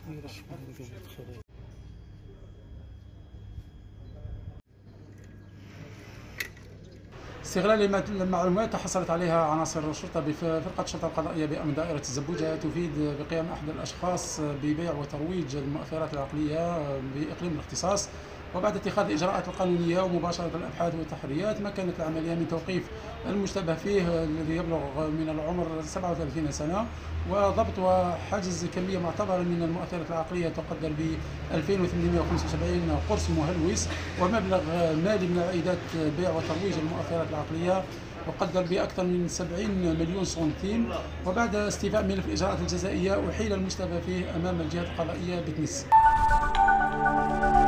استغلال المعلومات تحصلت عليها عناصر الشرطة بفرقة الشرطة القضائية بأمن دائرة الزبوجة تفيد بقيام أحد الأشخاص ببيع وترويج المؤثرات العقلية بإقليم الاختصاص. وبعد اتخاذ الإجراءات القانونية ومباشرة الأبحاث والتحريات مكنت العملية من توقيف المشتبه فيه الذي يبلغ من العمر 37 سنة وضبط وحجز كمية معتبرة من المؤثرات العقلية تقدر ب 2875 قرص مهلوس ومبلغ مالي من عائدات بيع وترويج المؤثرات العقلية وقدر بأكثر من 70 مليون سنتيم. وبعد استيفاء ملف الإجراءات الجزائية أحيل المشتبه فيه أمام الجهات القضائية بتونس.